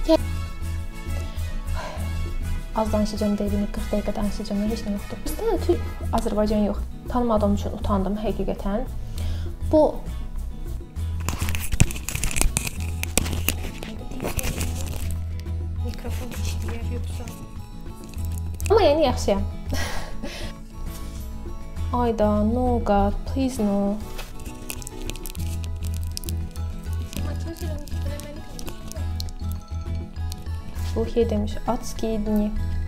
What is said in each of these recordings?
Az danışacağım deyilini 40 dəqiqə danışacağım, heç nə yoxdur. Bizdə Türk, Azərbaycan yox. Tanımadığım üçün utandım həqiqətən. Bu mikrofon işləyir yoxsa? Amma yəni yaxşıyam. Ayda, no god, please no. Ruhiye demiş, adskiyi dni.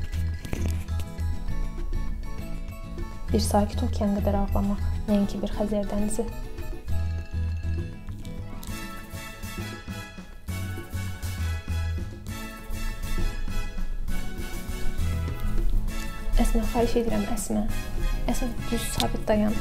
Bir sakit okean qədər ağlamaq, nəinki bir Xəzər dənizi. Əsmə, xahiş edirəm, Əsmə. Əsmə, düz sabit dayan.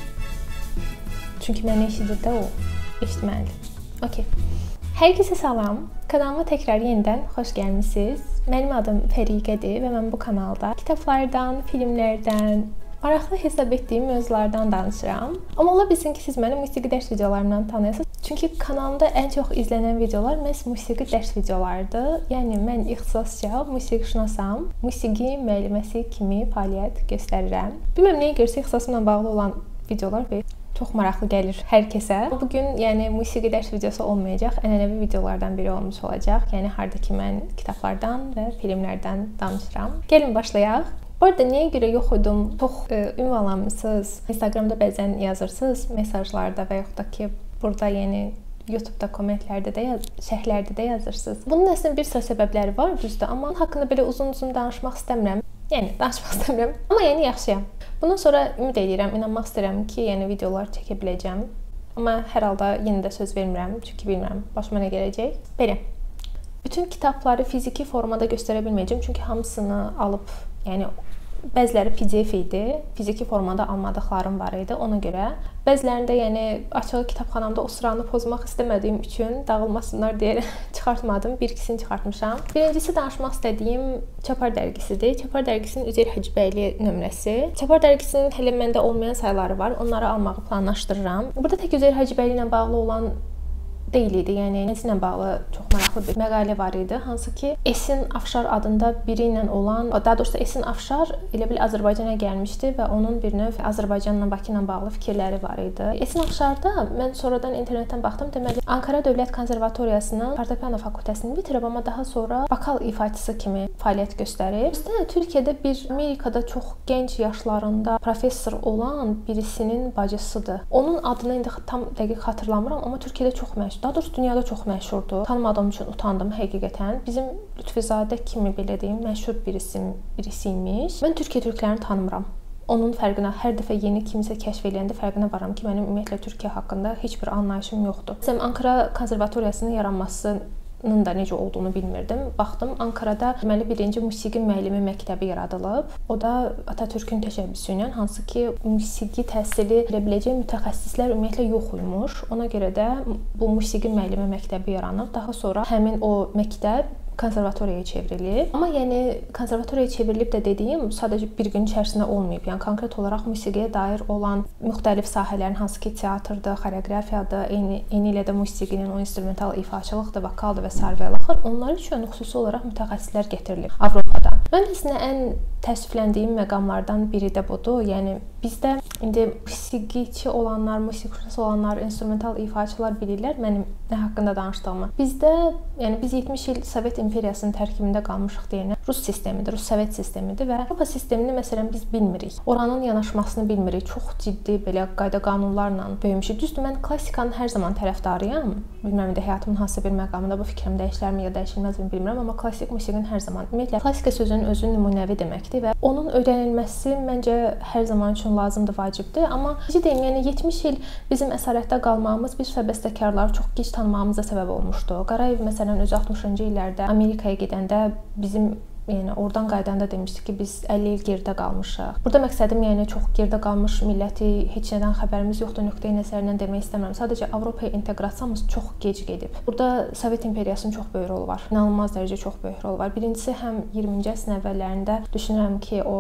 Çünki məni eşidir də o, eşitməlidir. Okey. Hər kəsə salam. Kanalıma təkrar yenidən xoş gəlmisiniz. Mənim adım Fəriqədir və mən bu kanalda kitablardan, filmlərdən, maraqlı hesab etdiyim mövzulardan danışıram. Amma ola bilsin ki, siz məni musiqi dərs videolarımdan tanıyasınız. Çünki kanalımda ən çox izlənən videolar məhz musiqi dərs videolarıdır. Yəni, mən ixtisasca musiqişünasam, musiqi müəlliməsi kimi fəaliyyət göstərirəm. Bilməm nəyə görsə ixtisasımla bağlı olan videolar çox maraqlı gəlir hər kəsə. Bugün yəni musiqi dərs videosu olmayacaq, ənənəvi videolardan biri olmuş olacaq. Yəni harda ki mən kitablardan və filmlərdən danışıram. Gəlin başlayaq. Bu arada nəyə görə yox idum? Çox ünvanlanmısınız. Instagramda bəzən yazırsınız mesajlarda və yaxud da ki burada yəni YouTube'da kommentlərdə də şərhlərdə də yazırsınız. Bunun əslində bir sıra səbəbləri var düzdür, amma onun haqqında belə uzun-uzun danışmaq istəmirəm. Yəni danışmaq istəmirəm, amma yəni yaxşıyam. Bundan sonra ümid edirəm, inanmaq istəyirəm ki, yəni videolar çəkə biləcəm. Amma hər halda yenə də söz vermirəm, çünki bilmirəm başıma nə gələcək. Belə. Bütün kitabları fiziki formada göstərə bilməyəcəm, çünki hamısını alıb, yəni bəziləri PDF idi, fiziki formada almadıqlarım var idi, ona görə. Bəzilərində yəni açıq kitabxanamda o sıranı pozmaq istəmədiyim üçün dağılmasınlar deyə çıxartmadım, bir-ikisini çıxartmışam. Birincisi danışmaq istədiyim Çapar dərgisidir. Çapar dərgisinin Üzeyir Hacıbəyli nömrəsi. Çapar dərgisinin hələ məndə olmayan sayıları var, onları almağı planlaşdırıram. Burada tək Üzeyir Hacıbəyli ilə bağlı olan deyil idi. Yəni nəzlə bağlı çox maraqlı bir məqalə var idi. Hansı ki, Esin Afşar adında biri ilə olan, daha doğrusu Esin Afşar elə bil Azərbaycana gəlmişdi və onun bir növ Azərbaycanla, Bakı ilə bağlı fikirləri var idi. Esin Afşarda mən sonradan internetdən baxdım. Deməli, Ankara Dövlət Konservatoriyasının fortepiano fakültəsini bitirib, amma daha sonra vokal ifaçısı kimi fəaliyyət göstərir. Bizdə Türkiyədə bir Amerikada çox gənc yaşlarında professor olan birisinin bacısıdır. Onun adını indi tam dəqiq xatırlamıram, amma Türkiyədə çox məşhur. Daha doğrusu dünyada çox məşhurdur. Tanımadığım üçün utandım həqiqətən. Bizim Lütfüzadə kimi belə deyim, məşhur birisi imiş. Mən Türkiyə türklərini tanımıram. Onun fərqinə hər dəfə yeni kimisə kəşf eləyəndə fərqinə varam ki, mənim ümumiyyətlə Türkiyə haqqında heç bir anlayışım yoxdur. Məsələn, Ankara Konservatoriyasının yaranması da necə olduğunu bilmirdim. Baxdım, Ankarada deməli birinci musiqi müəllimi məktəbi yaradılıb. O da Atatürkün təşəbbüsü ilə, hansı ki, musiqi təhsili verə biləcək mütəxəssislər ümumiyyətlə yox imiş. Ona görə də bu musiqi müəllimi məktəbi yaranıb. Daha sonra həmin o məktəb konservatoriyaya çevrilib. Amma yəni konservatoriyaya çevrilib də dediyim sadəcə bir gün içərisində olmayıb. Yəni konkret olaraq musiqiyə dair olan müxtəlif sahələrin, hansı ki, teatrdır, xoreografiyadır, eyni ilə də musiqinin o instrumental ifaçılıqdır, vokaldır və sair və axır. Onlar üçün xüsusi olaraq mütəxəssislər gətirilib Avropadan. Mən əslində ən təəssüfləndiyim məqamlardan biri də budur. Yəni bizdə indi musiqiçi olanlar, musiqişünas olanlar, instrumental ifaçılar bilirlər mənim nə haqqında danışdığımı. Bizdə, yəni biz 70 il Sovet imperiyasının tərkibində qalmışıq deyənə Rus sistemidir, Rus Sovet sistemidir və Avropa sistemini məsələn biz bilmirik. Oranın yanaşmasını bilmirik. Çox ciddi belə qayda-qanunlarla böyümüşük. Düzdür, mən klassikanın hər zaman tərəfdarıyam. Bilmirəm indi həyatımın hansı bir məqamında bu fikrim dəyişilərmi ya dəyişilməzmi bilmirəm, amma klassik musiqinin hər zaman, ümumiyyətlə klassika sözünün özü nümunəvi deməkdir və onun öyrənilməsi məncə hər zaman üçün lazımdır, vacibdir. Amma necə deyim, yəni 70 il bizim əsarətdə qalmağımız bir sıra bəstəkarları çox gec tanımağımıza səbəb olmuşdu. Qarayev məsələn özü 60-cı illərdə Amerikaya gedəndə bizim yəni oradan qaydanda demişdi ki, biz 50 il geridə qalmışıq. Burada məqsədim yəni çox geridə qalmış milləti, heç nədən xəbərimiz yoxdur nöqteyi nəzərindən demək istəmirəm. Sadəcə Avropaya inteqrasiyamız çox gec gedib. Burada Sovet imperiyasının çox böyük rolu var. İnanılmaz dərəcədə çox böyük rolu var. Birincisi həm 20-ci əsrin əvvəllərində düşünürəm ki, o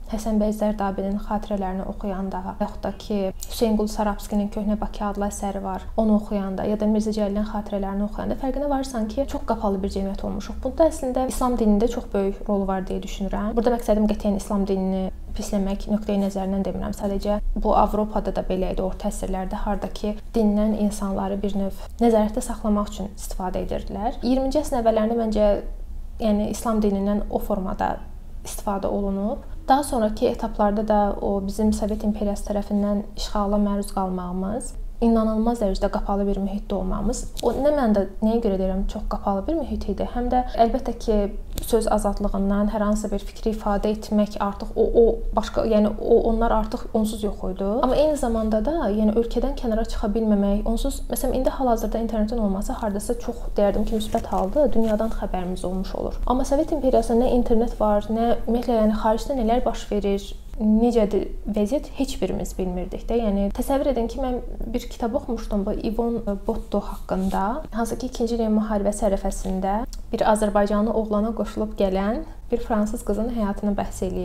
Həsən bəy Zərdabinin xatirələrini oxuyanda, yaxud da ki, Hüseyn Qulu Sarabskinin Köhnə Bakı adlı əsəri var, onu oxuyanda, ya da Mirzə Cəlilin xatirələrini oxuyanda fərqinə varsan ki, çox qapalı bir cəmiyyət olmuşuq. Bunda əslində İslam dinində çox böyük rolu var deyə düşünürəm. Burada məqsədim qətiyyən İslam dinini pisləmək nöqteyi nəzərindən demirəm. Sadəcə bu Avropada da belə idi, orta əsrlərdə hardakı dindən insanları bir növ nəzarətdə saxlamaq üçün istifadə edirdilər. 20-ci əsrin əvvəllərində məncə yəni İslam dinindən o formada istifadə olunub. Daha sonraki etaplarda da o bizim Sovet imperiyası tərəfindən işğala məruz qalmağımız, inanılmaz dərəcədə qapalı bir mühitdə olmamız. O nə məndə nəyə görə deyirəm, çox qapalı bir mühit idi. Həm də əlbəttə ki, söz azadlığından hər hansı bir fikri ifadə etmək artıq başqa, yəni onlar artıq onsuz yox idi. Amma eyni zamanda da, yəni ölkədən kənara çıxa bilməmək, onsuz məsələn indi hal-hazırda internetin olması hardasa çox deyərdim ki, müsbət halda dünyadan xəbərimiz olmuş olur. Amma Sovet imperiyasında nə internet var, nə ümumiyyətlə yəni xaricdə nələr baş verir, necədir vəziyyət heç birimiz bilmirdik də. Yəni təsəvvür edin ki, mən bir kitab oxumuşdum bu İvon Botto haqqında. Hansı ki, 2-ci Dünya müharibəsi ərəfəsində bir Azərbaycanlı oğlana qoşulub gələn bir fransız qızın həyatından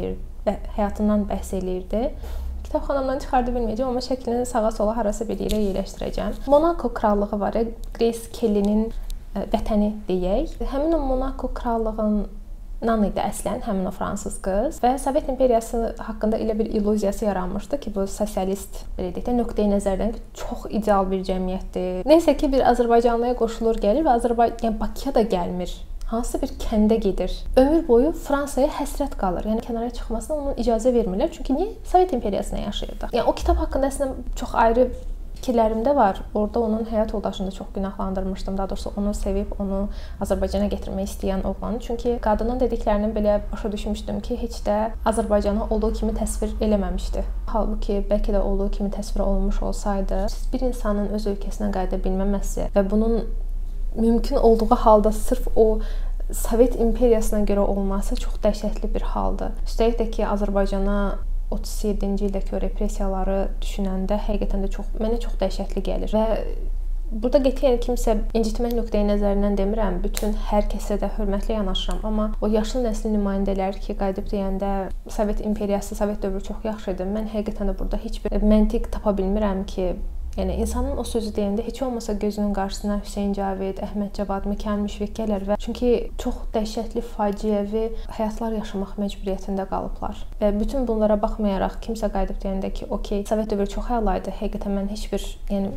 bəhs eləyirdi. Kitabxanamdan çıxarda bilməyəcəm, amma şəklini sağa-sola harasa bir yerə yerləşdirəcəm. Monako krallığı var, Grace Kelly'nin vətəni deyək. Həmin o Monako krallığının idi əslən həmin o fransız qız və Sovet imperiyası haqqında elə bir illüziyası yaranmışdı ki, bu sosialist belə deyək də nöqteyi nəzərdən çox ideal bir cəmiyyətdir. Nəysə ki, bir Azərbaycanlıya qoşulur gəlir və yəni Bakıya da gəlmir. Hansısa bir kəndə gedir. Ömür boyu Fransaya həsrət qalır. Yəni kənara çıxmasına ona icazə vermirlər. Çünki niyə? Sovet imperiyasında yaşayırdı. Yəni o kitab haqqında əslində çox ayrı fikirlərimdə var. Orada onun həyat yoldaşını da çox günahlandırmışdım. Daha doğrusu onu sevib, onu Azərbaycana gətirmək istəyən oğlanı. Çünki qadının dediklərindən belə başa düşmüşdüm ki, heç də Azərbaycanı olduğu kimi təsvir eləməmişdi. Halbuki bəlkə də olduğu kimi təsvir olunmuş olsaydı, bir insanın öz ölkəsinə qayıda bilməməsi və bunun mümkün olduğu halda sırf o Sovet imperiyasına görə olması çox dəhşətli bir haldır. Üstəlik də ki, Azərbaycana 37-ci ildəki o repressiyaları düşünəndə həqiqətən də mənə çox dəhşətli gəlir və burada qətiyyən kimsə incitmək nöqteyi nəzərindən demirəm, bütün hər kəsə də hörmətlə yanaşıram, amma o yaşlı nəslin nümayəndələri ki, qayıdıb deyəndə Sovet imperiyası, Sovet dövrü çox yaxşı idi. Mən həqiqətən də burada heç bir məntiq tapa bilmirəm ki, yəni insanın o sözü deyəndə heç olmasa gözünün qarşısına Hüseyn Cavid, Əhməd Cavad, Mikayıl Müşfiq gələr və çünki çox dəhşətli, faciəvi həyatlar yaşamaq məcburiyyətində qalıblar. Və bütün bunlara baxmayaraq kimsə qayıdıb deyəndə ki, okey, Sovet dövrü çox əla idi. Həqiqətən mən heç bir, yəni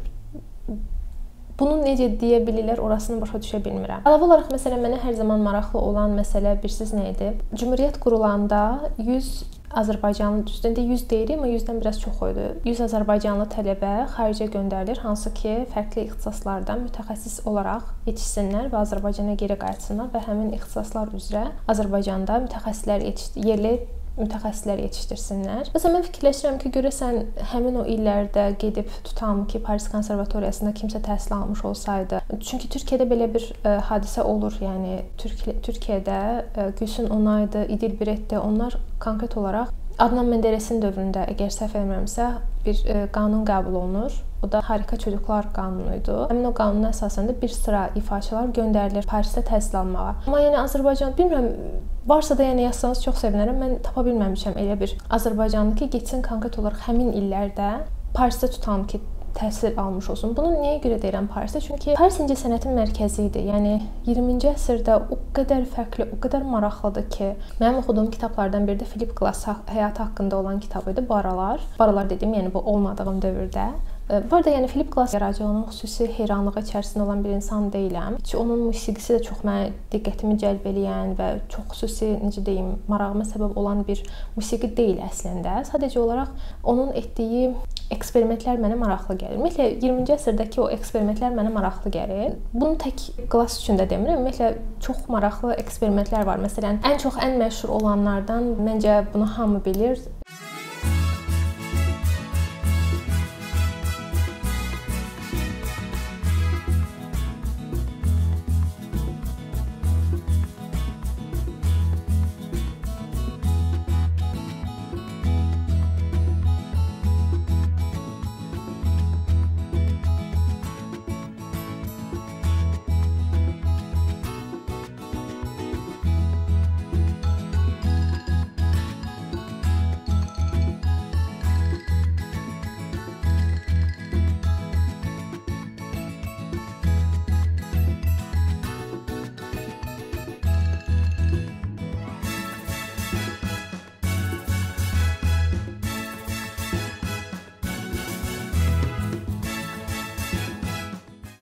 bunu necə deyə bilirlər, orasını başa düşə bilmirəm. Əlavə olaraq məsələn mənə hər zaman maraqlı olan məsələ bilirsiniz nə idi? Cümhuriyyət qurulanda 100 Azərbaycanlı, düzdür, 100 deyirik, amma 100-dən biraz çox idi. 100 Azərbaycanlı tələbə xaricə göndərilir, hansı ki, fərqli ixtisaslardan mütəxəssis olaraq yetişsinlər və Azərbaycana geri qayıtsınlar və həmin ixtisaslar üzrə Azərbaycanda yerli mütəxəssislər yetişdirsinlər. Məsələn, mən fikirləşirəm ki, görəsən həmin o illərdə gedib tutam ki, Paris konservatoriyasında kimsə təhsil almış olsaydı. Çünki Türkiyədə belə bir hadisə olur. Yəni Türkiyədə Gülsün Onaydı, İdil Biretdi, onlar konkret olaraq Adnan Menderesin dövründə, əgər səhv etmirəmsə, bir qanun qəbul olunur. O da Harika Çocuklar qanunuydu. Həmin o qanunun əsasında bir sıra ifaçılar göndərilir Parisdə təhsil almağa. Amma yəni Azərbaycan, bilmirəm, varsa da yəni yazsanız çox sevinərəm. Mən tapa bilməmişəm elə bir Azərbaycanlı ki, getsin konkret olaraq həmin illərdə Parisdə tutam ki, təhsil almış olsun. Bunu niyə görə deyirəm Parisdə? Çünki Paris incəsənətin mərkəzi idi. Yəni 20-ci əsrdə o qədər fərqli, o qədər maraqlıdır ki, mənim oxuduğum kitablardan biri də Philip Glass həyatı haqqında olan kitabı idi. Baralar dedim, yəni bu olmadığım dövrdə. Bu arada yəni Philip Glass yaradıcılığının xüsusi heyranlığı içərisində olan bir insan deyiləm. Ki onun musiqisi də çox mənə diqqətimi cəlb eləyən və çox xüsusi, necə deyim, marağıma səbəb olan bir musiqi deyil əslində. Sadəcə olaraq onun etdiyi eksperimentlər mənə maraqlı gəlir. Ümumiyyətlə 20-ci əsrdəki o eksperimentlər mənə maraqlı gəlir. Bunu tək Glass üçün də demirəm. Ümumiyyətlə çox maraqlı eksperimentlər var. Məsələn, ən məşhur olanlardan məncə bunu hamı bilir.